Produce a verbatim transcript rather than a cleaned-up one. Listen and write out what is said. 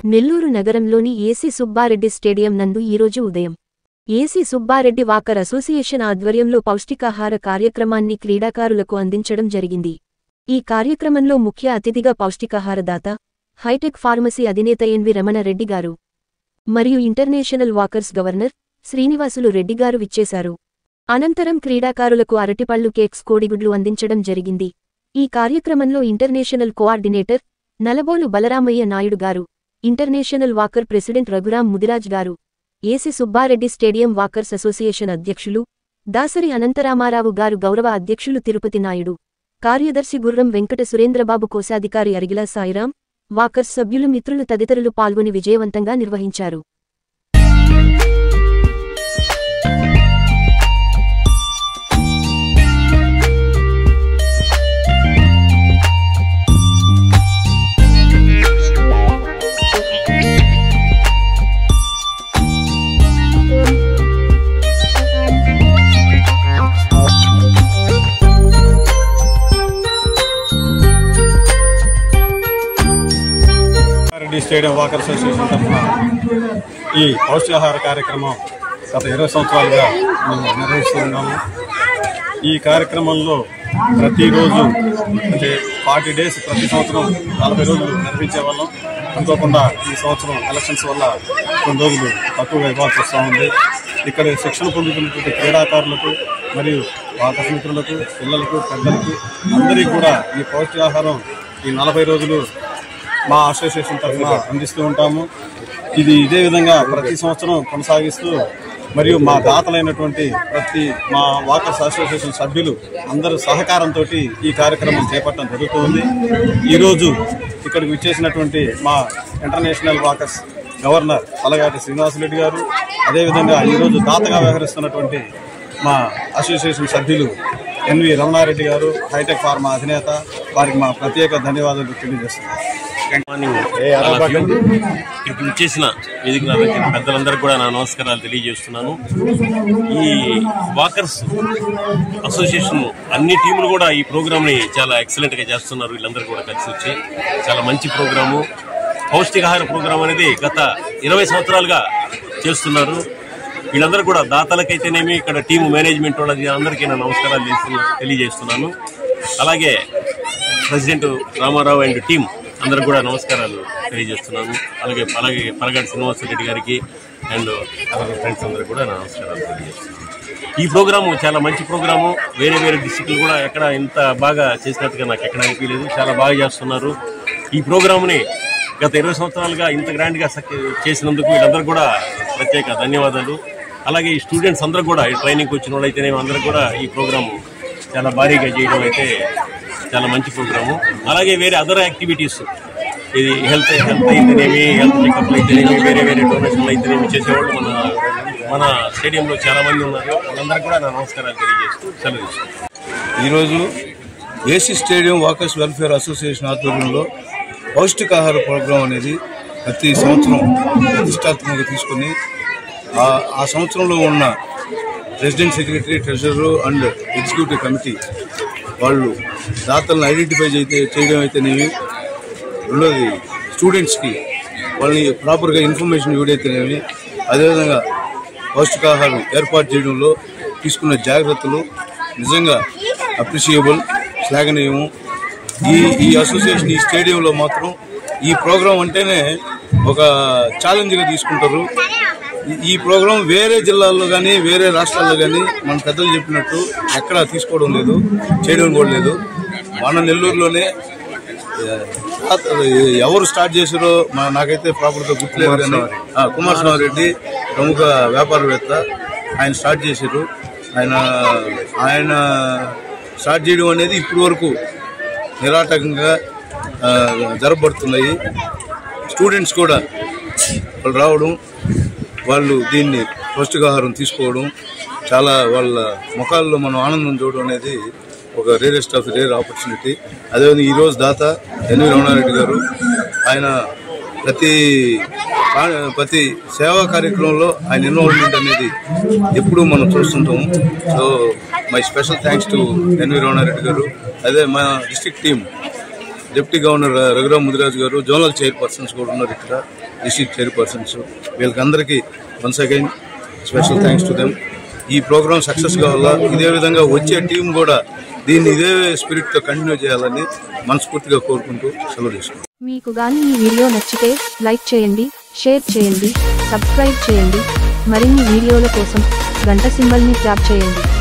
నెల్లూరు నగరంలోని AC Subbareddy stadium నందు ఈరోజు ఉదయం ఏసీ సుబ్బారెడ్డి వాకర్ అసోసియేషన్ ఆధ్వర్యంలో పౌష్టికాహార కార్యక్రమాన్ని క్రీడాకారులకు అందించడం జరిగింది. ఈ కార్యక్రమంలో ముఖ్య అతిథిగా పౌష్టికాహార దాత, హైటెక్ ఫార్మసీ అధినేత ఎన్వి రమణ రెడ్డి గారు మరియు international walkers governor Srinivasulu Reddy garu విచ్చేశారు. అనంతరం క్రీడాకారులకు అరటిపళ్లు, కేక్స్, కోడిగుడ్లు అందించడం జరిగింది. ఈ కార్యక్రమంలో ఇంటర్నేషనల్ కోఆర్డినేటర్ నలబోలు బలరామయ్య నాయుడు గారు, international walker president Raghuram Mudiraj గారు, AC Subbareddy stadium walkers association అధ్యక్షులు దాసరి అనంతరామారావు గారు, గౌరవ అధ్యక్షులు తిరుపతి నాయుడు, కార్యదర్శి గుర్రం వెంకట సురేంద్రబాబు, కోశాధికారి అరిగిలా సాయిరాం, వాకర్స్ సభ్యులు, మిత్రులు తదితరులు పాల్గొని విజయవంతంగా నిర్వహించారు. స్టేడియం వాకర్ అసోసియేషన్ తరఫున ఈ పౌష్టికాహార కార్యక్రమం గత ఇరవై సంవత్సరాలుగా మేము నిర్వహిస్తున్నాము. ఈ కార్యక్రమంలో ప్రతిరోజు అంటే ఫార్టీ డేస్ ప్రతి సంవత్సరం నలభై రోజులు నిర్వహించే వాళ్ళం. అనుకోకుండా ఈ సంవత్సరం ఎలక్షన్స్ వల్ల కొన్ని రోజులు తక్కువగా ఇవ్వాల్సి వస్తూ ఉంది. ఇక్కడ శిక్షణ పొందుతున్నటువంటి క్రీడాకారులకు మరియు వాకర్స్ మిత్రులకు, పిల్లలకు, పెద్దలకు అందరికీ కూడా ఈ పౌష్టికాహారం ఈ నలభై రోజులు మా అసోసియేషన్ తరఫున అందిస్తూ ఉంటాము. ఇది ఇదే విధంగా ప్రతి సంవత్సరం కొనసాగిస్తూ మరియు మా దాతలైనటువంటి ప్రతి మా వాకర్స్ అసోసియేషన్ సభ్యులు అందరూ సహకారంతో ఈ కార్యక్రమం చేపట్టడం జరుగుతుంది. ఈరోజు ఇక్కడికి విచ్చేసినటువంటి మా international walkers governor Palagati Srinivasulareddy గారు, అదేవిధంగా ఈరోజు దాతగా వ్యవహరిస్తున్నటువంటి మా అసోసియేషన్ సభ్యులు ఎన్వి రమణారెడ్డి గారు, హైటెక్ ఫార్మా అధినేత, వారికి మా ప్రత్యేక ధన్యవాదాలు తెలియజేస్తున్నాం. ఇప్పుడు చేసిన వేదిక పెద్దలందరికీ కూడా నా నమస్కారాలు తెలియజేస్తున్నాను. ఈ వాకర్స్ అసోసియేషన్ అన్ని టీములు కూడా ఈ ప్రోగ్రామ్ ని చాలా ఎక్సలెంట్ గా చేస్తున్నారు. వీళ్ళందరూ కూడా కలిసి వచ్చి చాలా మంచి ప్రోగ్రాము, పౌష్టికాహార ప్రోగ్రాం అనేది గత ఇరవై సంవత్సరాలుగా చేస్తున్నారు. వీళ్ళందరూ కూడా దాతలకైతేనేమి, ఇక్కడ టీము మేనేజ్మెంట్ వాళ్ళకి అందరికీ నా నమస్కారాలు తెలియజేస్తున్నాను. అలాగే ప్రెసిడెంట్ రామారావు అండ్ టీం అందరూ కూడా నమస్కారాలు తెలియజేస్తున్నాను. అలాగే అలాగే పలగాడి శ్రీనివాసరెడ్డి గారికి అండ్ అలాగే ఫ్రెండ్స్ అందరూ కూడా నా నమస్కారాలు తెలియజేస్తున్నాను. ఈ ప్రోగ్రాము చాలా మంచి ప్రోగ్రాము. వేరే వేరే డిస్ట్రిక్ట్లు కూడా ఎక్కడ ఇంత బాగా చేసినట్టుగా నాకు ఎక్కడ అనిపించలేదు. చాలా బాగా చేస్తున్నారు. ఈ ప్రోగ్రాముని గత ఇరవై సంవత్సరాలుగా ఇంత గ్రాండ్గా చేసినందుకు వీళ్ళందరూ కూడా ప్రత్యేక ధన్యవాదాలు. అలాగే ఈ స్టూడెంట్స్ అందరూ కూడా ఈ ట్రైనింగ్కి వచ్చిన వాళ్ళు అయితేనే అందరూ కూడా ఈ ప్రోగ్రాము చాలా భారీగా చేయడం అయితే చాలా మంచి ప్రోగ్రాము. అలాగే వేరే అదర్ యాక్టివిటీస్, ఇది హెల్త్ హెల్త్ అయితేనేమి, హెల్త్ చెకప్లు అయితేనేమి, వేరే వేరే డొనేషన్లు అయితేనేమి చేసేవాళ్ళు మన మన స్టేడియంలో చాలా మంది ఉన్నారు. వాళ్ళందరికీ కూడా నా నమస్కారాలు తెలియజేస్తూ సెలవు తీసుకుంటాను. ఈరోజు AC stadium walkers welfare association ఆధ్వర్యంలో పౌష్టికాహార ప్రోగ్రాం అనేది ప్రతి సంవత్సరం ప్రతిష్టాత్మకంగా తీసుకుని ఆ సంవత్సరంలో ఉన్న president, secretary, treasurer and executive committee వాళ్ళు దాతలను ఐడెంటిఫై అయితే చేయడం అయితేనేమి, రెండోది స్టూడెంట్స్కి వాళ్ళని ప్రాపర్గా ఇన్ఫర్మేషన్ ఇవ్వడైతేనేమి, అదేవిధంగా పౌష్టికాహారం ఏర్పాటు చేయడంలో తీసుకున్న జాగ్రత్తలు నిజంగా అప్రిషియబుల్, శ్లాఘనీయము. ఈ ఈ అసోసియేషన్ ఈ స్టేడియంలో మాత్రం ఈ ప్రోగ్రాం అంటేనే ఒక ఛాలెంజ్గా తీసుకుంటారు. ఈ ప్రోగ్రాం వేరే జిల్లాల్లో కానీ వేరే రాష్ట్రాల్లో కానీ మన పెద్దలు చెప్పినట్టు ఎక్కడా తీసుకోవడం లేదు, చేయడం కూడా లేదు. మన నెల్లూరులోనే ఎవరు స్టార్ట్ చేశారో నాకైతే ప్రాపర్గా గుర్తులేదు కానీ కుమారస్వామి రెడ్డి ప్రముఖ వ్యాపారవేత్త, ఆయన స్టార్ట్ చేశారు. ఆయన ఆయన స్టార్ట్ చేయడం అనేది ఇప్పటి వరకు నిరాటకంగా జరగబడుతున్నాయి. స్టూడెంట్స్ కూడా వాళ్ళు రావడం, వాళ్ళు దీన్ని పౌష్టికాహారం తీసుకోవడం, చాలా వాళ్ళ ముఖాల్లో మనం ఆనందం చూడడం అనేది ఒక rarest of the rare opportunity. అదేవిధంగా ఈరోజు దాత ఎన్వి రమణారెడ్డి గారు, ఆయన ప్రతి ప్రతి సేవా కార్యక్రమంలో ఆయన ఇన్వాల్వ్మెంట్ అనేది ఎప్పుడూ మనం చూస్తుంటాము. So my special thanks to NV Ramana Reddy garu. అదే మా district team deputy governor Raghuram Mudiraju garu, zonal chairpersons కూడా ఉన్నారు ఇక్కడ, డిస్ట్రిక్ట్ చైర్పర్సన్స్. వీళ్ళకందరికీ once again special thanks to them. ఈ ప్రోగ్రామ్ సక్సెస్ కావాలా, ఇదే విధంగా వచ్చే టీం కూడా దీన్ని ఇదే స్పిరిట్తో కంటిన్యూ చేయాలని మనస్ఫూర్తిగా కోరుకుంటూ సెలవు తీసుకుంటాం. మీకు గాని ఈ వీడియో నచ్చితే లైక్ చేయండి, షేర్ చేయండి, సబ్స్క్రైబ్ చేయండి. మరిన్ని వీడియోల కోసం గంట సింబల్ని ట్యాప్ చేయండి.